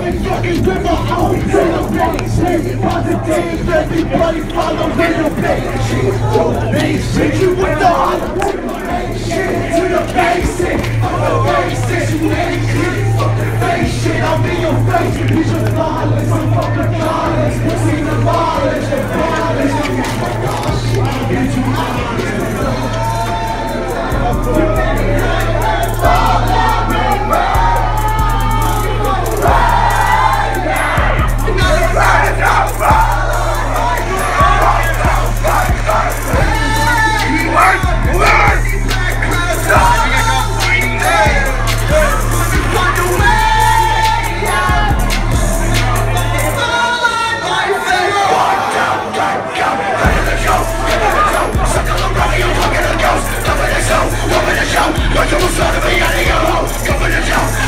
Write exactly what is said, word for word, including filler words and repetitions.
ain't fucking with my own celebration. Positive, everybody follow me to page. To the basic, you with the Hollywood shit. To the basic, I'm the basic. You ain't shit, fuck the face shit. I'll be your face, bitch, you're flawless. I'm fucking flawless. See the violence, the violence. I'm get too honest. Come on, son of a yellow, come on,